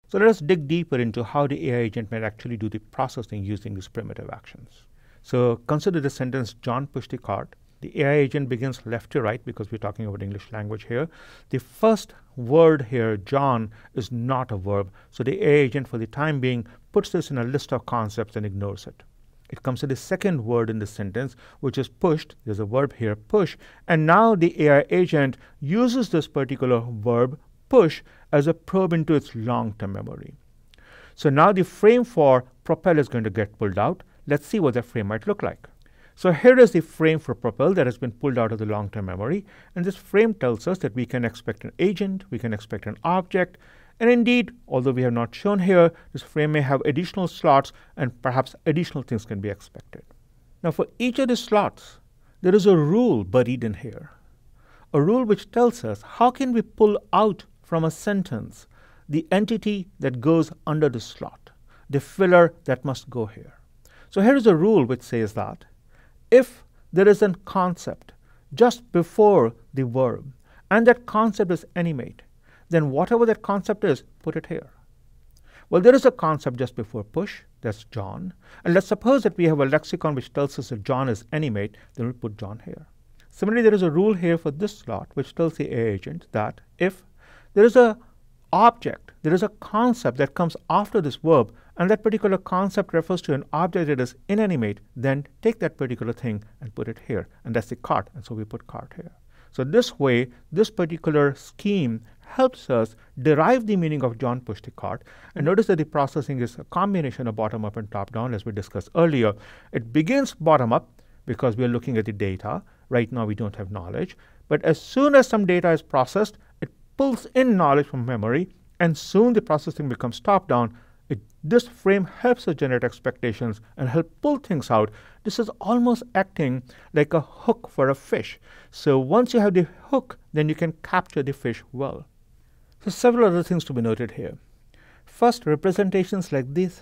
So let us dig deeper into how the AI agent might actually do the processing using these primitive actions. So consider the sentence, John pushed the cart. The AI agent begins left to right because we're talking about English language here. The first word here, John, is not a verb. So the AI agent for the time being puts this in a list of concepts and ignores it. It comes to the second word in the sentence, which is pushed. There's a verb here, push. And now the AI agent uses this particular verb, push, as a probe into its long-term memory. So now the frame for propel is going to get pulled out. Let's see what that frame might look like. So here is the frame for propel that has been pulled out of the long-term memory. And this frame tells us that we can expect an agent, we can expect an object, and indeed, although we have not shown here, this frame may have additional slots and perhaps additional things can be expected. Now for each of the slots, there is a rule buried in here. A rule which tells us how can we pull out from a sentence the entity that goes under the slot, the filler that must go here. So here is a rule which says that if there is a concept just before the verb and that concept is animate, then whatever that concept is, put it here. Well, there is a concept just before push, that's John. And let's suppose that we have a lexicon which tells us that John is animate, then we'll put John here. Similarly, there is a rule here for this slot which tells the AI agent that if there is a object, there is a concept that comes after this verb, and that particular concept refers to an object that is inanimate, then take that particular thing and put it here. And that's the cart, and so we put cart here. So this way, this particular scheme helps us derive the meaning of John pushed the cart. And notice that the processing is a combination of bottom-up and top-down, as we discussed earlier. It begins bottom-up because we are looking at the data. Right now, we don't have knowledge. But as soon as some data is processed, it pulls in knowledge from memory, and soon the processing becomes top-down. This frame helps us generate expectations and help pull things out. This is almost acting like a hook for a fish. So once you have the hook, then you can capture the fish well. So several other things to be noted here. First, representations like this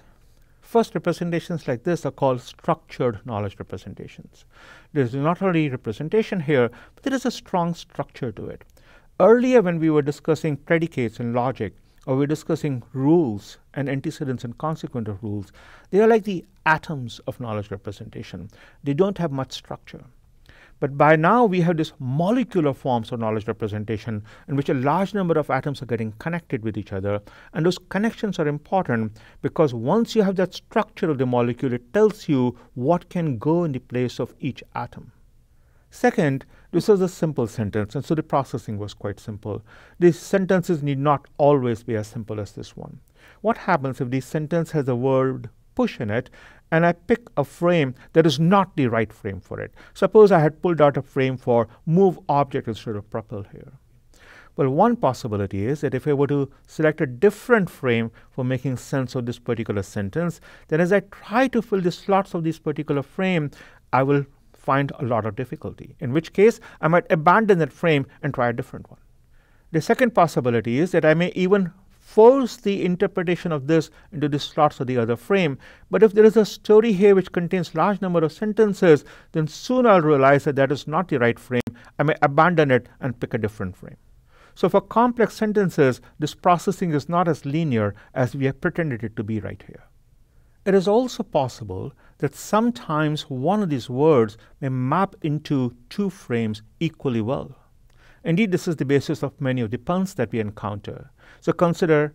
are called structured knowledge representations. There's not only representation here, but there is a strong structure to it. Earlier, when we were discussing predicates and logic, or we're discussing rules and antecedents and consequent of rules, they are like the atoms of knowledge representation. They don't have much structure. But by now, we have this molecular forms of knowledge representation in which a large number of atoms are getting connected with each other. And those connections are important because once you have that structure of the molecule, it tells you what can go in the place of each atom. Second, this was a simple sentence, and so the processing was quite simple. These sentences need not always be as simple as this one. What happens if the sentence has a word push in it, and I pick a frame that is not the right frame for it? Suppose I had pulled out a frame for move object instead of propel here. Well, one possibility is that if I were to select a different frame for making sense of this particular sentence, then as I try to fill the slots of this particular frame, I will find a lot of difficulty, in which case I might abandon that frame and try a different one. The second possibility is that I may even force the interpretation of this into the slots of the other frame. But if there is a story here which contains large number of sentences, then soon I'll realize that that is not the right frame. I may abandon it and pick a different frame. So for complex sentences, this processing is not as linear as we have pretended it to be right here. It is also possible that sometimes one of these words may map into two frames equally well. Indeed, this is the basis of many of the puns that we encounter. So consider,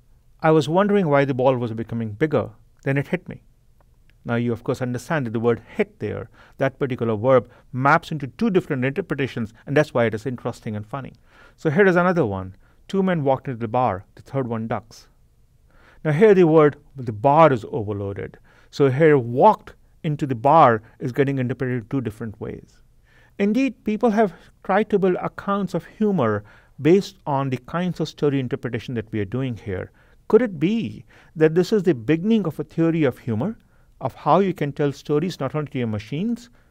I was wondering why the ball was becoming bigger, then it hit me. Now you of course understand that the word hit there, that particular verb, maps into two different interpretations, and that's why it is interesting and funny. So here is another one. Two men walked into the bar, the third one ducks. Now here the bar is overloaded. So here walked into the bar is getting interpreted two different ways. Indeed, people have tried to build accounts of humor based on the kinds of story interpretation that we are doing here. Could it be that this is the beginning of a theory of humor, of how you can tell stories not only to your machines,